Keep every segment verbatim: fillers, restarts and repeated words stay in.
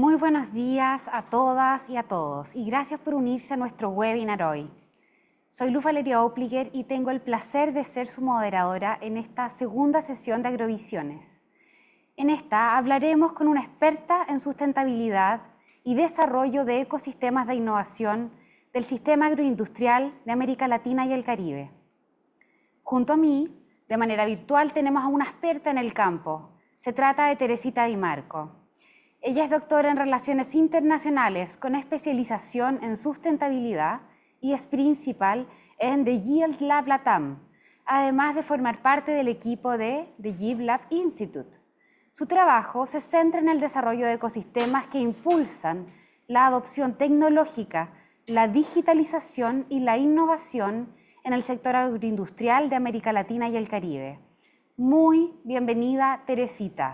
Muy buenos días a todas y a todos y gracias por unirse a nuestro webinar hoy. Soy Luz Valeria Opliger y tengo el placer de ser su moderadora en esta segunda sesión de Agrovisiones. En esta hablaremos con una experta en sustentabilidad y desarrollo de ecosistemas de innovación del sistema agroindustrial de América Latina y el Caribe. Junto a mí, de manera virtual, tenemos a una experta en el campo. Se trata de Teresita Di Marco. Ella es doctora en Relaciones Internacionales con especialización en sustentabilidad y es principal en The Yield Lab Latam, además de formar parte del equipo de The Yield Lab Institute. Su trabajo se centra en el desarrollo de ecosistemas que impulsan la adopción tecnológica, la digitalización y la innovación en el sector agroindustrial de América Latina y el Caribe. Muy bienvenida, Teresita.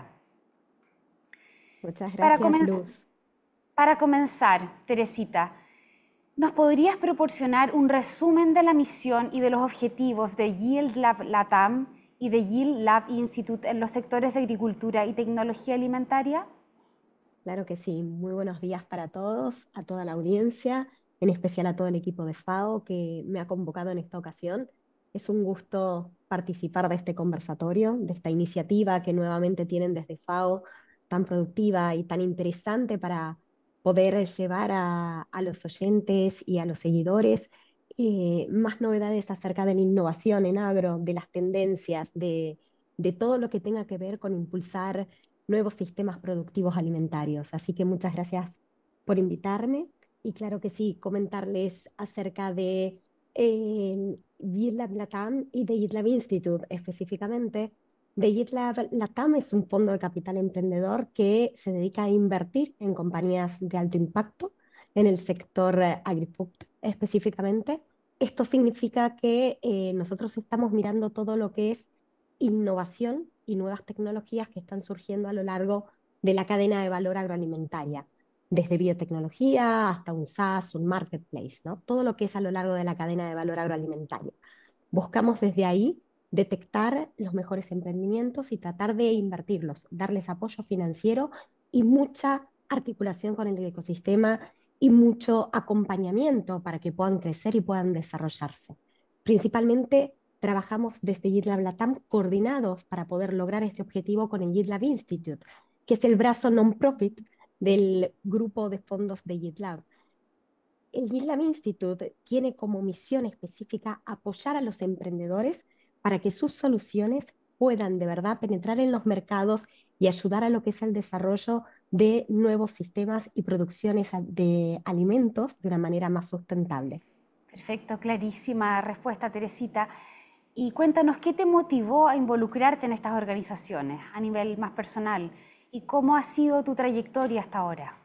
Muchas Para, gracias, comenz Luz. para comenzar, Teresita, ¿nos podrías proporcionar un resumen de la misión y de los objetivos de Yield Lab Latam y de Yield Lab Institute en los sectores de agricultura y tecnología alimentaria? Claro que sí. Muy buenos días para todos, a toda la audiencia, en especial a todo el equipo de FAO que me ha convocado en esta ocasión. Es un gusto participar de este conversatorio, de esta iniciativa que nuevamente tienen desde FAO, tan productiva y tan interesante para poder llevar a, a los oyentes y a los seguidores eh, más novedades acerca de la innovación en agro, de las tendencias, de, de todo lo que tenga que ver con impulsar nuevos sistemas productivos alimentarios. Así que muchas gracias por invitarme y claro que sí, comentarles acerca de eh, GitLab Latam y de GitLab Institute específicamente. De GitLab Latam es un fondo de capital emprendedor que se dedica a invertir en compañías de alto impacto en el sector eh, agrifood específicamente. Esto significa que eh, nosotros estamos mirando todo lo que es innovación y nuevas tecnologías que están surgiendo a lo largo de la cadena de valor agroalimentaria, desde biotecnología hasta un SaaS, un marketplace, ¿no? Todo lo que es a lo largo de la cadena de valor agroalimentaria. Buscamos desde ahí detectar los mejores emprendimientos y tratar de invertirlos, darles apoyo financiero y mucha articulación con el ecosistema y mucho acompañamiento para que puedan crecer y puedan desarrollarse. Principalmente trabajamos desde GitLab Latam coordinados para poder lograr este objetivo con el GitLab Institute, que es el brazo non-profit del grupo de fondos de GitLab. El GitLab Institute tiene como misión específica apoyar a los emprendedores para que sus soluciones puedan de verdad penetrar en los mercados y ayudar a lo que es el desarrollo de nuevos sistemas y producciones de alimentos de una manera más sustentable. Perfecto, clarísima respuesta, Teresita. Y cuéntanos, ¿qué te motivó a involucrarte en estas organizaciones a nivel más personal? ¿Y cómo ha sido tu trayectoria hasta ahora?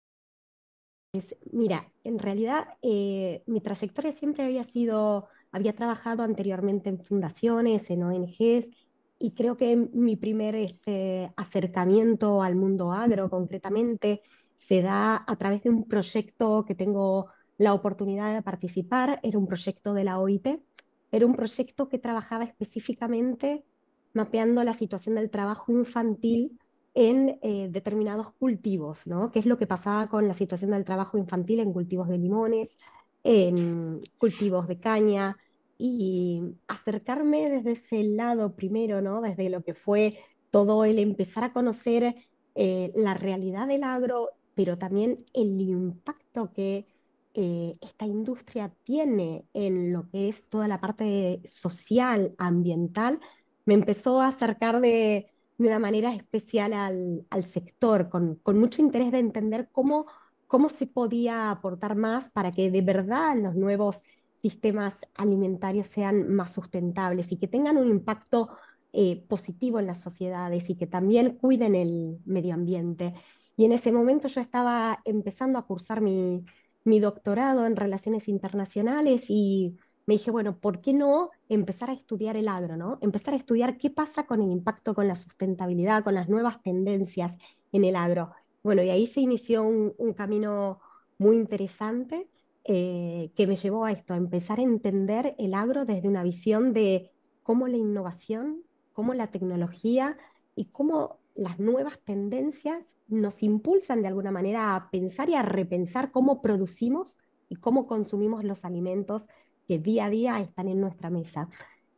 Mira, en realidad eh, mi trayectoria siempre había sido, había trabajado anteriormente en fundaciones, en O N Ges, y creo que mi primer este, acercamiento al mundo agro concretamente se da a través de un proyecto que tengo la oportunidad de participar. Era un proyecto de la O I T, era un proyecto que trabajaba específicamente mapeando la situación del trabajo infantil en eh, determinados cultivos, ¿no? ¿Qué es lo que pasaba con la situación del trabajo infantil en cultivos de limones, en cultivos de caña? Y acercarme desde ese lado primero, ¿no? Desde lo que fue todo el empezar a conocer eh, la realidad del agro, pero también el impacto que eh, esta industria tiene en lo que es toda la parte social, ambiental, me empezó a acercar de de una manera especial al, al sector, con, con, mucho interés de entender cómo, cómo se podía aportar más para que de verdad los nuevos sistemas alimentarios sean más sustentables y que tengan un impacto eh, positivo en las sociedades y que también cuiden el medio ambiente. Y en ese momento yo estaba empezando a cursar mi, mi doctorado en relaciones internacionales y me dije, bueno, ¿por qué no empezar a estudiar el agro, ¿no? Empezar a estudiar qué pasa con el impacto, con la sustentabilidad, con las nuevas tendencias en el agro. Bueno, y ahí se inició un, un camino muy interesante eh, que me llevó a esto, a empezar a entender el agro desde una visión de cómo la innovación, cómo la tecnología y cómo las nuevas tendencias nos impulsan de alguna manera a pensar y a repensar cómo producimos y cómo consumimos los alimentos que día a día están en nuestra mesa.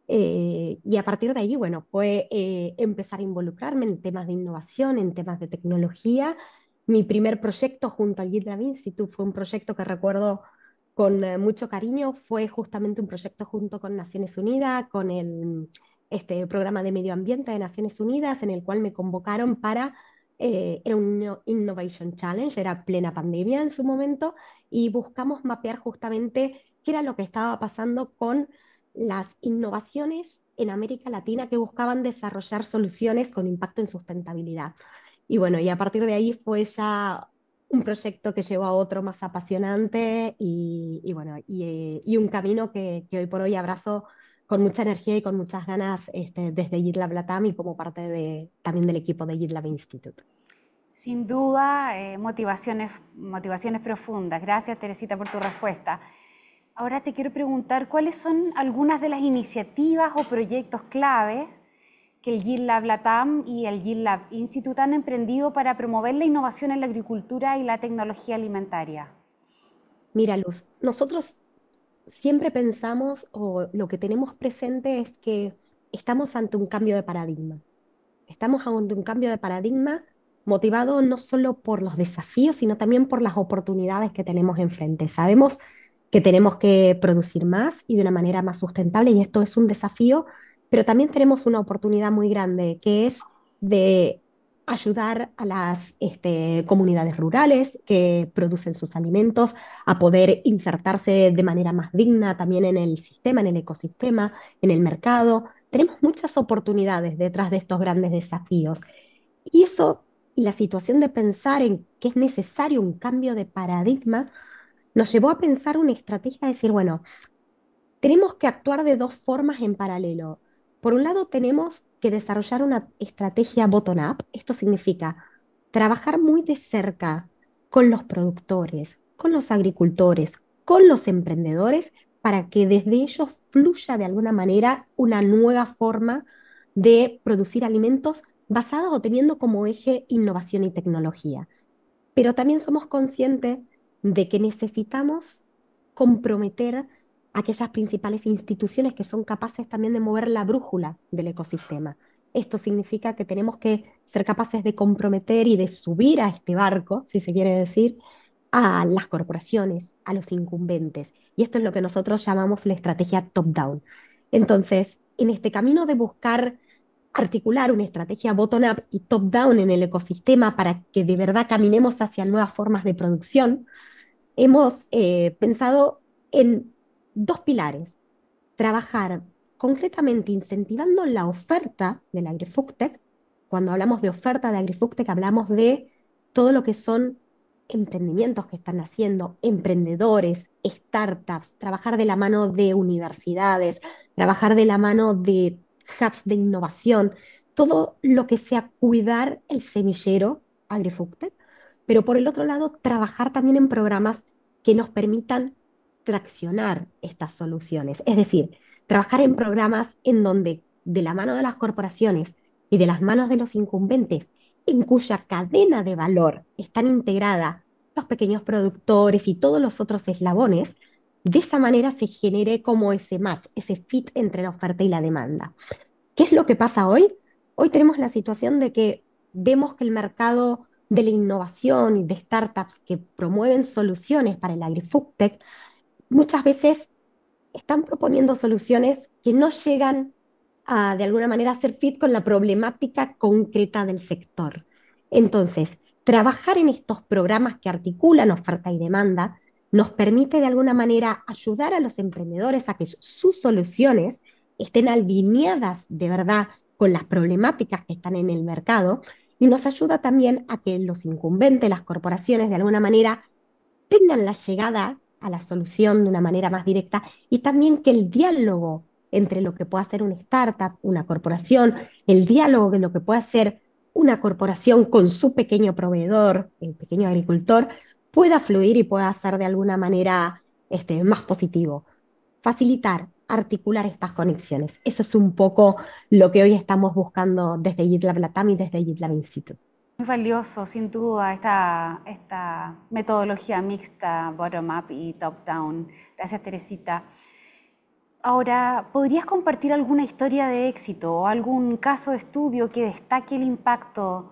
Eh, y a partir de ahí, bueno, fue eh, empezar a involucrarme en temas de innovación, en temas de tecnología. Mi primer proyecto junto al GitLab Institute fue un proyecto que recuerdo con eh, mucho cariño. Fue justamente un proyecto junto con Naciones Unidas, con el este, programa de medio ambiente de Naciones Unidas, en el cual me convocaron para, eh, era un Innovation Challenge, era plena pandemia en su momento, y buscamos mapear justamente qué era lo que estaba pasando con las innovaciones en América Latina que buscaban desarrollar soluciones con impacto en sustentabilidad. Y bueno, y a partir de ahí fue ya un proyecto que llevó a otro más apasionante y, y bueno, y, eh, y un camino que, que, hoy por hoy abrazo con mucha energía y con muchas ganas este, desde GitLab Latam y como parte de, también del equipo de GitLab Institute. Sin duda, eh, motivaciones, motivaciones profundas. Gracias, Teresita, por tu respuesta. Ahora te quiero preguntar, ¿cuáles son algunas de las iniciativas o proyectos claves que el GitLab Latam y el GitLab Institute han emprendido para promover la innovación en la agricultura y la tecnología alimentaria? Mira, Luz, nosotros siempre pensamos o lo que tenemos presente es que estamos ante un cambio de paradigma. Estamos ante un cambio de paradigma motivado no solo por los desafíos, sino también por las oportunidades que tenemos enfrente. Sabemos que tenemos que producir más y de una manera más sustentable, y esto es un desafío, pero también tenemos una oportunidad muy grande, que es de ayudar a las este, comunidades rurales que producen sus alimentos a poder insertarse de manera más digna también en el sistema, en el ecosistema, en el mercado. Tenemos muchas oportunidades detrás de estos grandes desafíos. Y eso, y la situación de pensar en que es necesario un cambio de paradigma, nos llevó a pensar una estrategia de decir, bueno, tenemos que actuar de dos formas en paralelo. Por un lado, tenemos que desarrollar una estrategia bottom-up. Esto significa trabajar muy de cerca con los productores, con los agricultores, con los emprendedores, para que desde ellos fluya de alguna manera una nueva forma de producir alimentos basada o teniendo como eje innovación y tecnología. Pero también somos conscientes de que necesitamos comprometer a aquellas principales instituciones que son capaces también de mover la brújula del ecosistema. Esto significa que tenemos que ser capaces de comprometer y de subir a este barco, si se quiere decir, a las corporaciones, a los incumbentes. Y esto es lo que nosotros llamamos la estrategia top-down. Entonces, en este camino de buscar articular una estrategia bottom-up y top-down en el ecosistema para que de verdad caminemos hacia nuevas formas de producción, hemos eh, pensado en dos pilares. Trabajar concretamente incentivando la oferta del AgriFoodTech. Cuando hablamos de oferta de AgriFoodTech, hablamos de todo lo que son emprendimientos que están haciendo, emprendedores, startups, trabajar de la mano de universidades, trabajar de la mano de hubs de innovación, todo lo que sea cuidar el semillero AgriFoodTech, pero por el otro lado, trabajar también en programas que nos permitan traccionar estas soluciones. Es decir, trabajar en programas en donde de la mano de las corporaciones y de las manos de los incumbentes, en cuya cadena de valor están integradas los pequeños productores y todos los otros eslabones, de esa manera se genere como ese match, ese fit entre la oferta y la demanda. ¿Qué es lo que pasa hoy? Hoy tenemos la situación de que vemos que el mercado de la innovación y de startups que promueven soluciones para el agri-foodtech muchas veces están proponiendo soluciones que no llegan a, de alguna manera, a ser fit con la problemática concreta del sector. Entonces, trabajar en estos programas que articulan oferta y demanda nos permite, de alguna manera, ayudar a los emprendedores a que sus soluciones estén alineadas de verdad con las problemáticas que están en el mercado y nos ayuda también a que los incumbentes, las corporaciones, de alguna manera, tengan la llegada a la solución de una manera más directa y también que el diálogo entre lo que puede hacer una startup, una corporación, el diálogo de lo que puede hacer una corporación con su pequeño proveedor, el pequeño agricultor, pueda fluir y pueda ser de alguna manera este, más positivo. Facilitar articular estas conexiones. Eso es un poco lo que hoy estamos buscando desde GitLab Latam y desde GitLab Institute. Muy valioso, sin duda, esta, esta metodología mixta, bottom-up y top-down. Gracias, Teresita. Ahora, ¿podrías compartir alguna historia de éxito o algún caso de estudio que destaque el impacto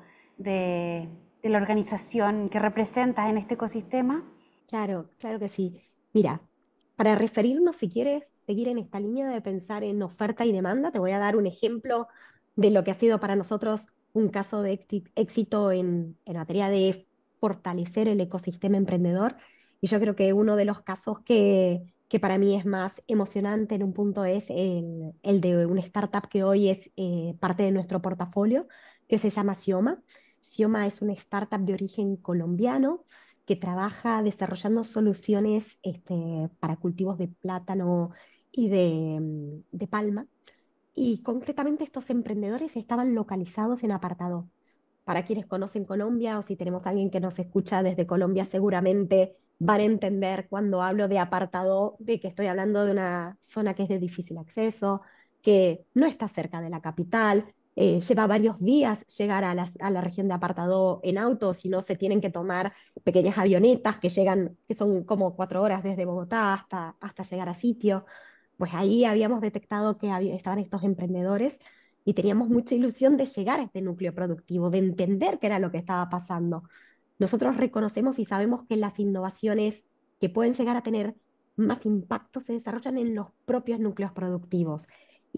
de, de la organización que representas en este ecosistema? Claro, claro que sí. Mira, para referirnos, si quieres seguir en esta línea de pensar en oferta y demanda, te voy a dar un ejemplo de lo que ha sido para nosotros un caso de éxi- éxito en, en materia de fortalecer el ecosistema emprendedor. Y yo creo que uno de los casos que, que para mí es más emocionante en un punto es el, el de una startup que hoy es eh, parte de nuestro portafolio, que se llama Sioma. Sioma es una startup de origen colombiano que trabaja desarrollando soluciones este, para cultivos de plátano y de, mm, de palma. Y concretamente estos emprendedores estaban localizados en Apartadó. Para quienes conocen Colombia o si tenemos a alguien que nos escucha desde Colombia, seguramente van a entender cuando hablo de Apartadó, de que estoy hablando de una zona que es de difícil acceso, que no está cerca de la capital, eh, lleva varios días llegar a, las- a la región de Apartadó en auto, si no se tienen que tomar pequeñas avionetas que llegan, que son como cuatro horas desde Bogotá hasta, hasta llegar a sitio. Pues ahí habíamos detectado que había- estaban estos emprendedores y teníamos mucha ilusión de llegar a este núcleo productivo, de entender qué era lo que estaba pasando. Nosotros reconocemos y sabemos que las innovaciones que pueden llegar a tener más impacto se desarrollan en los propios núcleos productivos.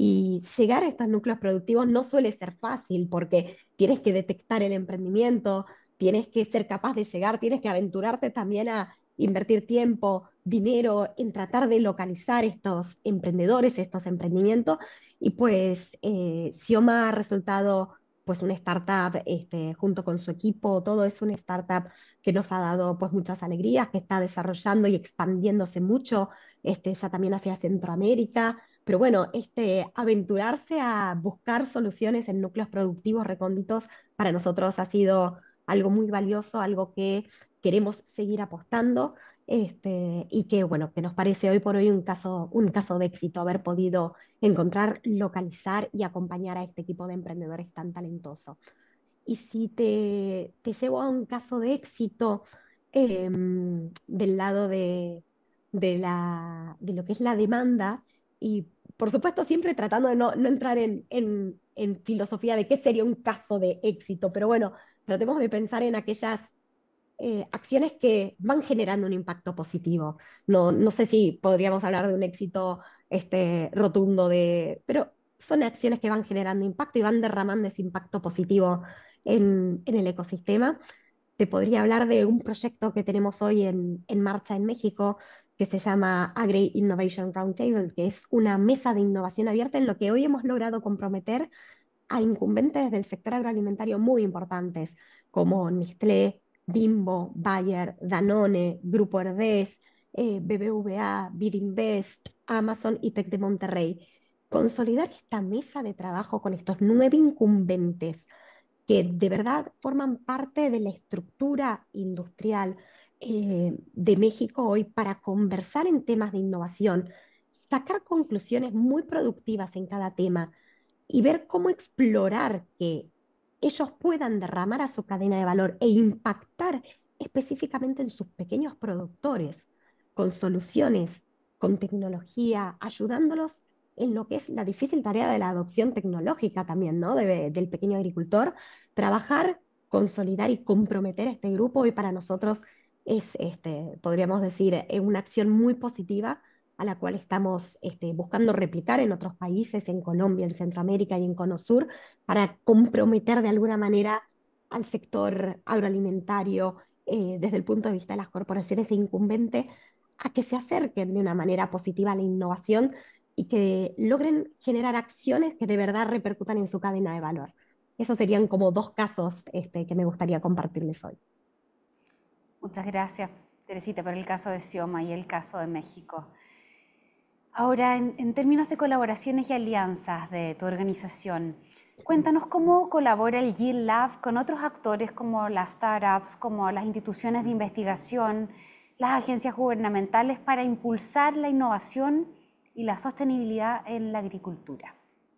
Y llegar a estos núcleos productivos no suele ser fácil porque tienes que detectar el emprendimiento, tienes que ser capaz de llegar, tienes que aventurarte también a invertir tiempo, dinero en tratar de localizar estos emprendedores, estos emprendimientos. Y pues eh, Sioma ha resultado pues una startup este, junto con su equipo, todo es una startup que nos ha dado pues muchas alegrías, que está desarrollando y expandiéndose mucho, este, ya también hacia Centroamérica, pero bueno, este, aventurarse a buscar soluciones en núcleos productivos recónditos para nosotros ha sido algo muy valioso, algo que queremos seguir apostando este, y que bueno, que nos parece hoy por hoy un caso, un caso de éxito haber podido encontrar, localizar y acompañar a este equipo de emprendedores tan talentoso. Y si te, te llevo a un caso de éxito eh, del lado de, de, la, de lo que es la demanda, y por supuesto siempre tratando de no, no entrar en, en, en filosofía de qué sería un caso de éxito, pero bueno, tratemos de pensar en aquellas eh, acciones que van generando un impacto positivo. No, no sé si podríamos hablar de un éxito este, rotundo, de, pero son acciones que van generando impacto y van derramando ese impacto positivo en, en el ecosistema. Te podría hablar de un proyecto que tenemos hoy en, en marcha en México que se llama Agri Innovation Roundtable, que es una mesa de innovación abierta en lo que hoy hemos logrado comprometer a incumbentes del sector agroalimentario muy importantes, como Nestlé, Bimbo, Bayer, Danone, Grupo Herdez, eh, B B V A, Bidinvest, Amazon y Tec de Monterrey. Consolidar esta mesa de trabajo con estos nueve incumbentes que de verdad forman parte de la estructura industrial eh, de México hoy para conversar en temas de innovación, sacar conclusiones muy productivas en cada tema y ver cómo explorar que ellos puedan derramar a su cadena de valor e impactar específicamente en sus pequeños productores, con soluciones, con tecnología, ayudándolos en lo que es la difícil tarea de la adopción tecnológica también, ¿no? De- del pequeño agricultor, trabajar, consolidar y comprometer a este grupo y para nosotros es, este, podríamos decir, eh, una acción muy positiva a la cual estamos este, buscando replicar en otros países, en Colombia, en Centroamérica y en Cono Sur, para comprometer de alguna manera al sector agroalimentario eh, desde el punto de vista de las corporaciones e incumbentes a que se acerquen de una manera positiva a la innovación y que logren generar acciones que de verdad repercutan en su cadena de valor. Esos serían como dos casos este, que me gustaría compartirles hoy. Muchas gracias, Teresita, por el caso de Sioma y el caso de México. Ahora, en, en términos de colaboraciones y alianzas de tu organización, cuéntanos cómo colabora el Yield Lab con otros actores como las startups, como las instituciones de investigación, las agencias gubernamentales para impulsar la innovación y la sostenibilidad en la agricultura?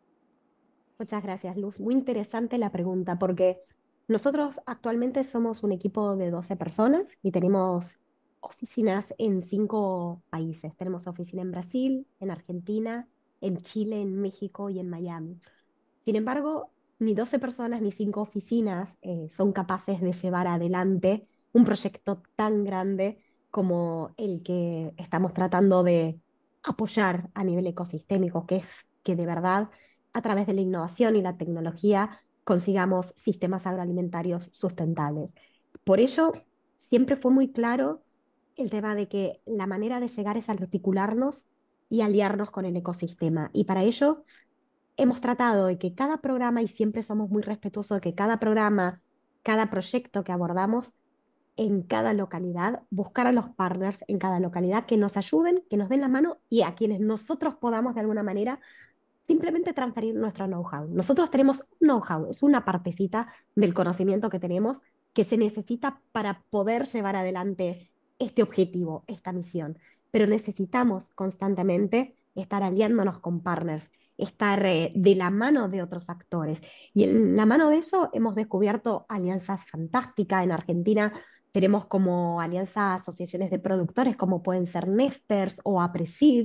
Muchas gracias, Luz. Muy interesante la pregunta, porque nosotros actualmente somos un equipo de doce personas y tenemos oficinas en cinco países. Tenemos oficina en Brasil, en Argentina, en Chile, en México y en Miami. Sin embargo, ni doce personas ni cinco oficinas eh, son capaces de llevar adelante un proyecto tan grande como el que estamos tratando de apoyar a nivel ecosistémico, que es que de verdad, a través de la innovación y la tecnología, consigamos sistemas agroalimentarios sustentables. Por ello, siempre fue muy claro el tema de que la manera de llegar es articularnos y aliarnos con el ecosistema. Y para ello hemos tratado de que cada programa, y siempre somos muy respetuosos de que cada programa, cada proyecto que abordamos en cada localidad, buscar a los partners en cada localidad que nos ayuden, que nos den la mano y a quienes nosotros podamos de alguna manera simplemente transferir nuestro know-how. Nosotros tenemos un know-how, es una partecita del conocimiento que tenemos que se necesita para poder llevar adelante este objetivo, esta misión. Pero necesitamos constantemente estar aliándonos con partners, estar eh, de la mano de otros actores. Y en la mano de eso hemos descubierto alianzas fantásticas. En Argentina tenemos como alianza asociaciones de productores como pueden ser Nesters o Apresid.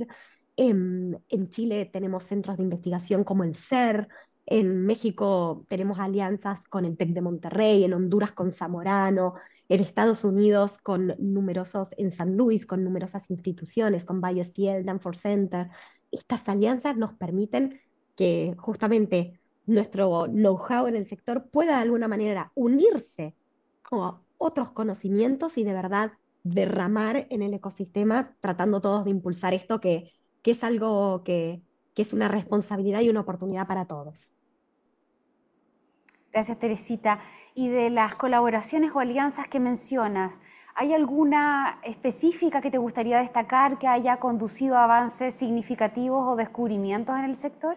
En, en Chile tenemos centros de investigación como el C E R, en México tenemos alianzas con el TEC de Monterrey, en Honduras con Zamorano, en Estados Unidos con numerosos, en San Luis con numerosas instituciones, con BioSteel, Danforth Center. Estas alianzas nos permiten que justamente nuestro know-how en el sector pueda de alguna manera unirse a otros conocimientos y de verdad derramar en el ecosistema, tratando todos de impulsar esto que que es algo que, que es una responsabilidad y una oportunidad para todos. Gracias, Teresita. Y de las colaboraciones o alianzas que mencionas, ¿hay alguna específica que te gustaría destacar que haya conducido a avances significativos o descubrimientos en el sector?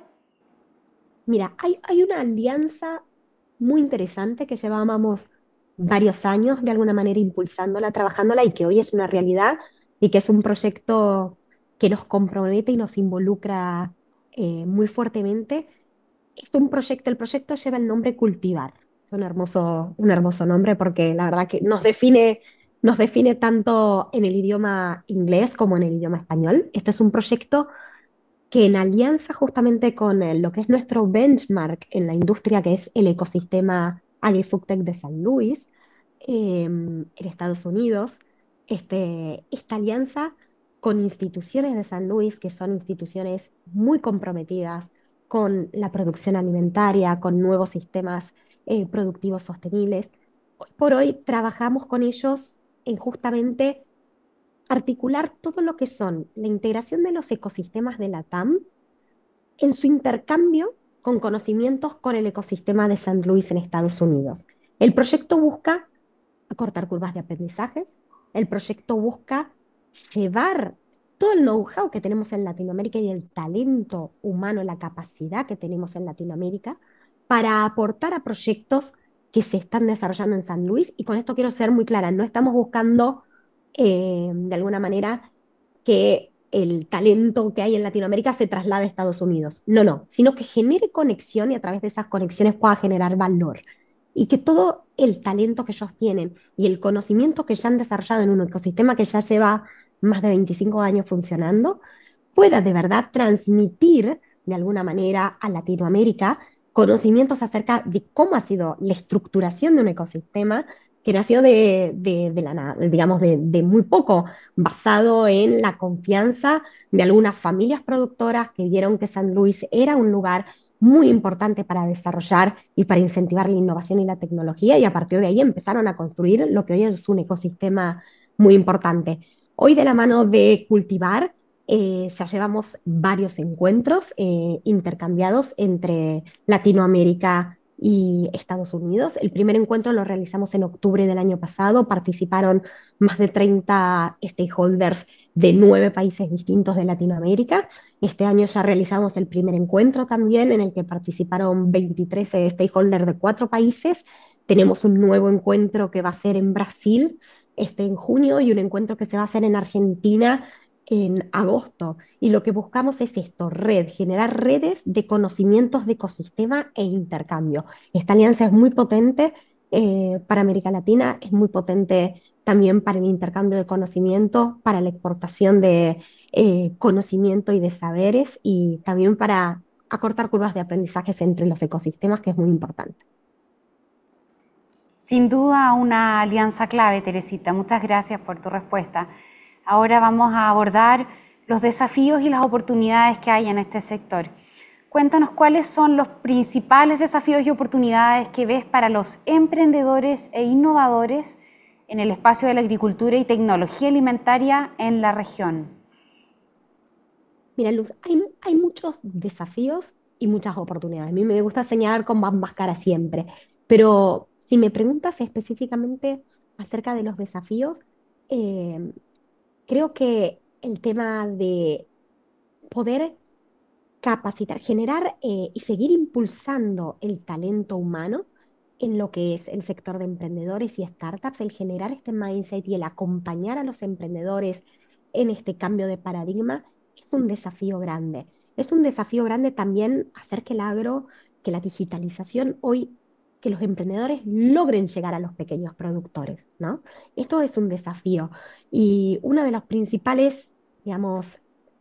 Mira, hay, hay una alianza muy interesante que llevábamos varios años de alguna manera impulsándola, trabajándola y que hoy es una realidad y que es un proyecto que nos compromete y nos involucra eh, muy fuertemente. Es un proyecto, el proyecto lleva el nombre Cultivar. Es un hermoso, un hermoso nombre porque la verdad que nos define, nos define tanto en el idioma inglés como en el idioma español. Este es un proyecto que en alianza justamente con eh, lo que es nuestro benchmark en la industria, que es el ecosistema AgriFoodTech de San Luis, eh, en Estados Unidos, este, esta alianza con instituciones de San Luis, que son instituciones muy comprometidas con la producción alimentaria, con nuevos sistemas eh, productivos sostenibles. Hoy por hoy trabajamos con ellos en justamente articular todo lo que son la integración de los ecosistemas de la T A M en su intercambio con conocimientos con el ecosistema de San Luis en Estados Unidos. El proyecto busca acortar curvas de aprendizajes, el proyecto busca llevar todo el know-how que tenemos en Latinoamérica y el talento humano, la capacidad que tenemos en Latinoamérica para aportar a proyectos que se están desarrollando en San Luis. Y con esto quiero ser muy clara, no estamos buscando eh, de alguna manera que el talento que hay en Latinoamérica se traslade a Estados Unidos. No, no, sino que genere conexión y a través de esas conexiones pueda generar valor. Y que todo el talento que ellos tienen y el conocimiento que ya han desarrollado en un ecosistema que ya lleva más de veinticinco años funcionando, pueda de verdad transmitir de alguna manera a Latinoamérica conocimientos acerca de cómo ha sido la estructuración de un ecosistema que nació de, de, de la nada, digamos, de, de muy poco, basado en la confianza de algunas familias productoras que vieron que San Luis era un lugar muy importante para desarrollar y para incentivar la innovación y la tecnología, y a partir de ahí empezaron a construir lo que hoy es un ecosistema muy importante. Hoy de la mano de Cultivar, eh, ya llevamos varios encuentros eh, intercambiados entre Latinoamérica y Estados Unidos. El primer encuentro lo realizamos en octubre del año pasado. Participaron más de treinta stakeholders de nueve países distintos de Latinoamérica. Este año ya realizamos el primer encuentro también, en el que participaron veintitrés stakeholders de cuatro países. Tenemos un nuevo encuentro que va a ser en Brasil este, en junio y un encuentro que se va a hacer en Argentina en agosto y lo que buscamos es esto, red, generar redes de conocimientos de ecosistema e intercambio. Esta alianza es muy potente eh, para América Latina, es muy potente también para el intercambio de conocimiento, para la exportación de eh, conocimiento y de saberes y también para acortar curvas de aprendizajes entre los ecosistemas, que es muy importante. Sin duda una alianza clave, Teresita. Muchas gracias por tu respuesta. Ahora vamos a abordar los desafíos y las oportunidades que hay en este sector. Cuéntanos cuáles son los principales desafíos y oportunidades que ves para los emprendedores e innovadores en el espacio de la agricultura y tecnología alimentaria en la región. Mira, Luz, hay, hay muchos desafíos y muchas oportunidades. A mí me gusta señalar con ambas caras siempre, pero si me preguntas específicamente acerca de los desafíos, eh, creo que el tema de poder capacitar, generar eh, y seguir impulsando el talento humano en lo que es el sector de emprendedores y startups, el generar este mindset y el acompañar a los emprendedores en este cambio de paradigma es un desafío grande. Es un desafío grande también hacer que el agro, que la digitalización hoy, que los emprendedores logren llegar a los pequeños productores, ¿no? Esto es un desafío y uno de los principales, digamos,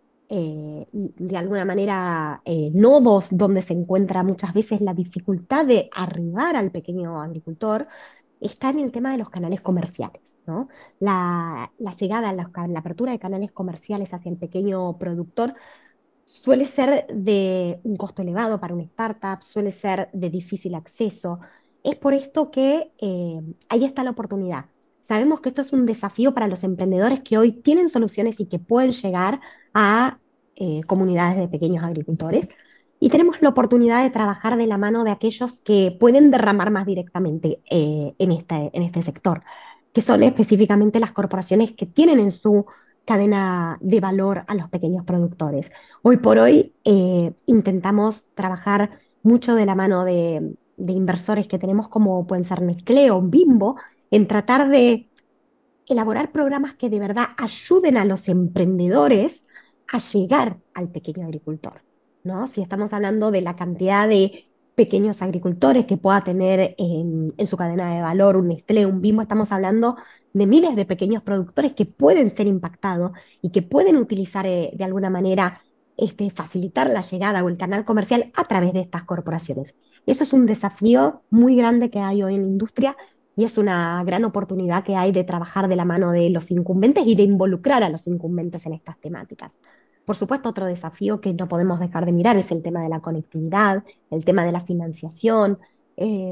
eh, de alguna manera eh, nodos donde se encuentra muchas veces la dificultad de arribar al pequeño agricultor, está en el tema de los canales comerciales, ¿no? La, la llegada, la, la apertura de canales comerciales hacia el pequeño productor suele ser de un costo elevado para una startup, suele ser de difícil acceso. Es por esto que eh, ahí está la oportunidad. Sabemos que esto es un desafío para los emprendedores que hoy tienen soluciones y que pueden llegar a eh, comunidades de pequeños agricultores. Y tenemos la oportunidad de trabajar de la mano de aquellos que pueden derramar más directamente eh, en, este, en este sector, que son específicamente las corporaciones que tienen en su cadena de valor a los pequeños productores. Hoy por hoy eh, intentamos trabajar mucho de la mano de, de inversores que tenemos como pueden ser Nestlé o Bimbo, en tratar de elaborar programas que de verdad ayuden a los emprendedores a llegar al pequeño agricultor, ¿no? Si estamos hablando de la cantidad de pequeños agricultores que pueda tener en, en su cadena de valor un Nestlé, un Bimbo, estamos hablando de miles de pequeños productores que pueden ser impactados y que pueden utilizar eh, de alguna manera este, facilitar la llegada o el canal comercial a través de estas corporaciones. Eso es un desafío muy grande que hay hoy en la industria y es una gran oportunidad que hay de trabajar de la mano de los incumbentes y de involucrar a los incumbentes en estas temáticas. Por supuesto, otro desafío que no podemos dejar de mirar es el tema de la conectividad, el tema de la financiación. Eh,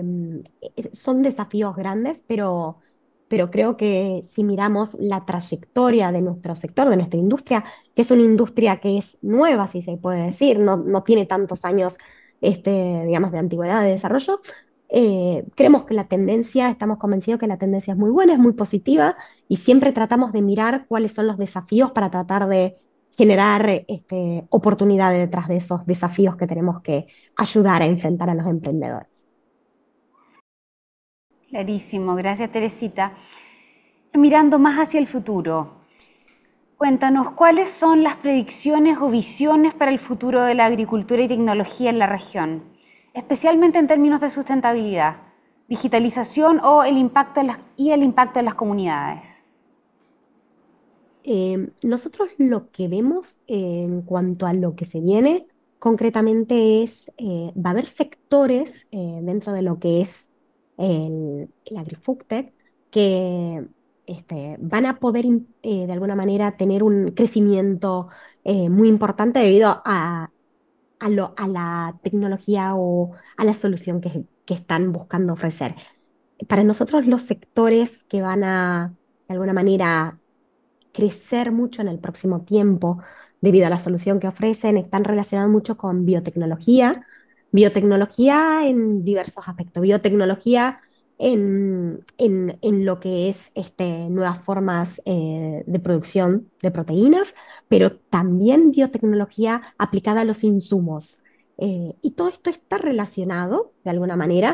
son desafíos grandes, pero, pero creo que si miramos la trayectoria de nuestro sector, de nuestra industria, que es una industria que es nueva, si se puede decir, no, no tiene tantos años, este, digamos, de antigüedad de desarrollo, eh, creemos que la tendencia, estamos convencidos que la tendencia es muy buena, es muy positiva y siempre tratamos de mirar cuáles son los desafíos para tratar de generar este, oportunidades detrás de esos desafíos que tenemos que ayudar a enfrentar a los emprendedores. Clarísimo, gracias Teresita. Mirando más hacia el futuro, cuéntanos cuáles son las predicciones o visiones para el futuro de la agricultura y tecnología en la región, especialmente en términos de sustentabilidad, digitalización o el impacto en las, y el impacto en las comunidades. Eh, nosotros lo que vemos en cuanto a lo que se viene concretamente es, eh, va a haber sectores eh, dentro de lo que es el, el agri-foodtech que este, van a poder in- eh, de alguna manera tener un crecimiento eh, muy importante debido a, a, lo- a la tecnología o a la solución que, que están buscando ofrecer. Para nosotros los sectores que van a de alguna manera crecer mucho en el próximo tiempo debido a la solución que ofrecen, están relacionados mucho con biotecnología, biotecnología en diversos aspectos, biotecnología en, en, en lo que es este, nuevas formas eh, de producción de proteínas, pero también biotecnología aplicada a los insumos. Eh, y todo esto está relacionado, de alguna manera,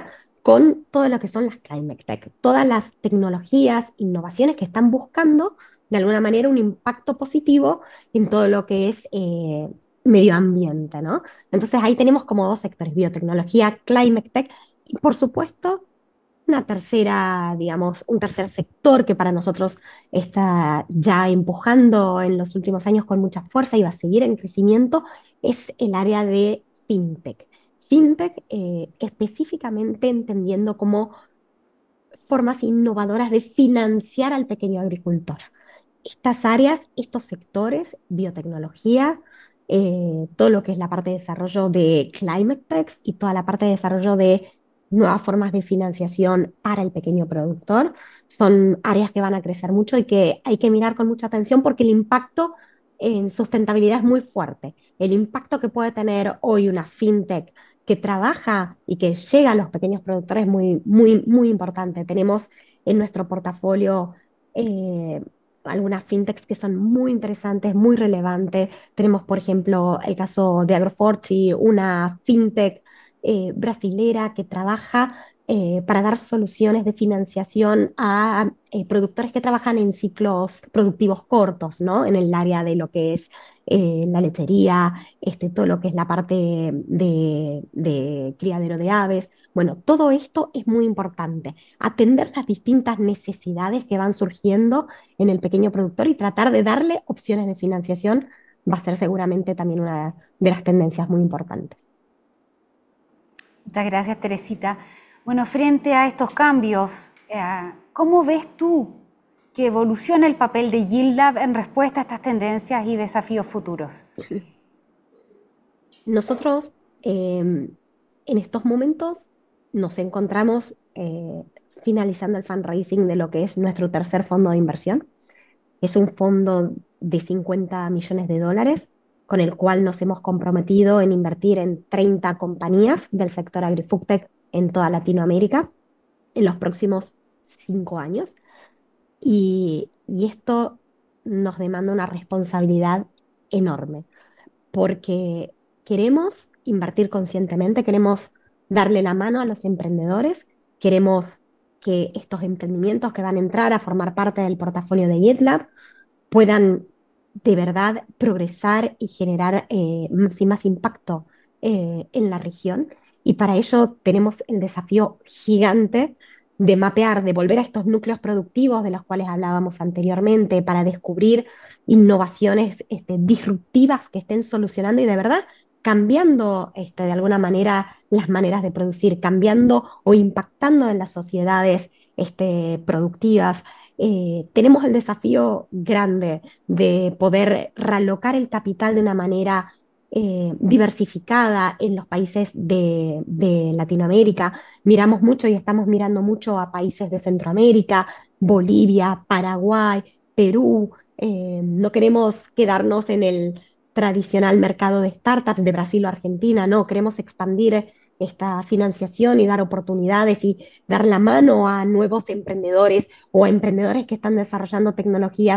con todo lo que son las climate tech, todas las tecnologías, innovaciones que están buscando de alguna manera un impacto positivo en todo lo que es eh, medio ambiente, ¿no? Entonces ahí tenemos como dos sectores, biotecnología, climate tech, y por supuesto una tercera, digamos, un tercer sector que para nosotros está ya empujando en los últimos años con mucha fuerza y va a seguir en crecimiento, es el área de fintech. Fintech eh, específicamente entendiendo como formas innovadoras de financiar al pequeño agricultor. Estas áreas, estos sectores, biotecnología, eh, todo lo que es la parte de desarrollo de climate tech y toda la parte de desarrollo de nuevas formas de financiación para el pequeño productor, son áreas que van a crecer mucho y que hay que mirar con mucha atención porque el impacto en sustentabilidad es muy fuerte. El impacto que puede tener hoy una fintech que trabaja y que llega a los pequeños productores es muy, muy, muy importante. Tenemos en nuestro portafolio eh, algunas fintechs que son muy interesantes, muy relevantes. Tenemos, por ejemplo, el caso de Agroforchi, una fintech eh, brasilera que trabaja eh, para dar soluciones de financiación a eh, productores que trabajan en ciclos productivos cortos, ¿no? En el área de lo que es eh, la lechería, este, todo lo que es la parte de, de criadero de aves. Bueno, todo esto es muy importante. Atender las distintas necesidades que van surgiendo en el pequeño productor y tratar de darle opciones de financiación va a ser seguramente también una de las tendencias muy importantes. Muchas gracias, Teresita. Bueno, frente a estos cambios, eh, ¿cómo ves tú que evoluciona el papel de YieldLab en respuesta a estas tendencias y desafíos futuros? Nosotros eh, en estos momentos nos encontramos eh, finalizando el fundraising de lo que es nuestro tercer fondo de inversión. Es un fondo de cincuenta millones de dólares con el cual nos hemos comprometido en invertir en treinta compañías del sector agri-foodtech en toda Latinoamérica en los próximos cinco años. Y, y esto nos demanda una responsabilidad enorme porque queremos invertir conscientemente, queremos darle la mano a los emprendedores, queremos que estos emprendimientos que van a entrar a formar parte del portafolio de GitLab puedan de verdad progresar y generar eh, más y más impacto eh, en la región. Y para ello tenemos el desafío gigante de mapear, de volver a estos núcleos productivos de los cuales hablábamos anteriormente, para descubrir innovaciones este, disruptivas que estén solucionando y de verdad cambiando este, de alguna manera las maneras de producir, cambiando o impactando en las sociedades este, productivas. Eh, tenemos el desafío grande de poder realocar el capital de una manera eh, diversificada en los países de, de Latinoamérica. Miramos mucho y estamos mirando mucho a países de Centroamérica, Bolivia, Paraguay, Perú. Eh, no queremos quedarnos en el tradicional mercado de startups de Brasil o Argentina, no, queremos expandir esta financiación y dar oportunidades y dar la mano a nuevos emprendedores o a emprendedores que están desarrollando tecnologías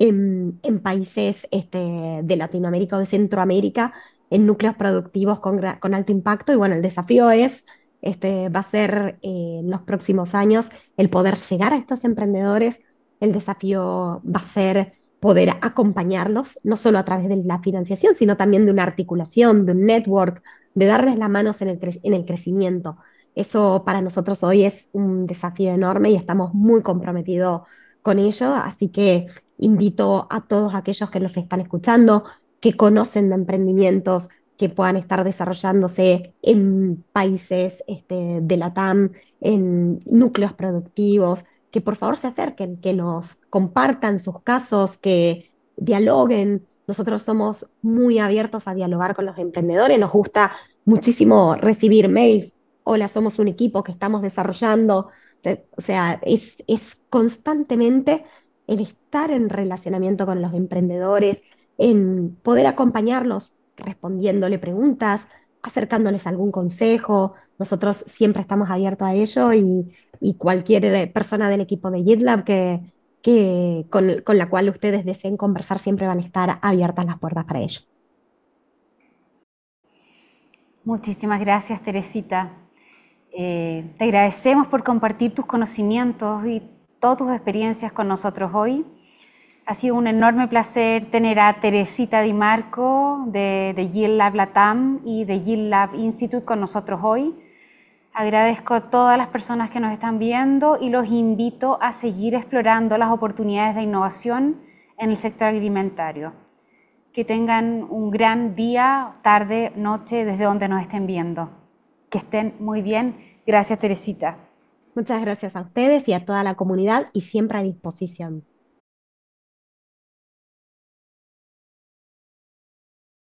en, en países este, de Latinoamérica o de Centroamérica, en núcleos productivos con, con alto impacto. Y bueno, el desafío es, este, va a ser eh, en los próximos años el poder llegar a estos emprendedores. El desafío va a ser poder acompañarlos, no solo a través de la financiación, sino también de una articulación, de un network, de darles las manos en el, cre en el crecimiento. Eso para nosotros hoy es un desafío enorme y estamos muy comprometidos con ello, así que invito a todos aquellos que nos están escuchando, que conocen de emprendimientos que puedan estar desarrollándose en países este, de la T A M, en núcleos productivos, que por favor se acerquen, que nos compartan sus casos, que dialoguen. Nosotros somos muy abiertos a dialogar con los emprendedores, nos gusta muchísimo recibir mails. Hola, somos un equipo que estamos desarrollando. O sea, es, es constantemente el estar en relacionamiento con los emprendedores, en poder acompañarlos respondiéndole preguntas, acercándoles algún consejo. Nosotros siempre estamos abiertos a ello y, y cualquier persona del equipo de GitLab que, que, con, con la cual ustedes deseen conversar siempre van a estar abiertas las puertas para ello. Muchísimas gracias, Teresita. Eh, te agradecemos por compartir tus conocimientos y todas tus experiencias con nosotros hoy. Ha sido un enorme placer tener a Teresita Di Marco de, de Yield Lab Latam y de Yield Lab Institute con nosotros hoy. Agradezco a todas las personas que nos están viendo y los invito a seguir explorando las oportunidades de innovación en el sector agroalimentario. Que tengan un gran día, tarde, noche, desde donde nos estén viendo. Que estén muy bien. Gracias, Teresita. Muchas gracias a ustedes y a toda la comunidad y siempre a disposición.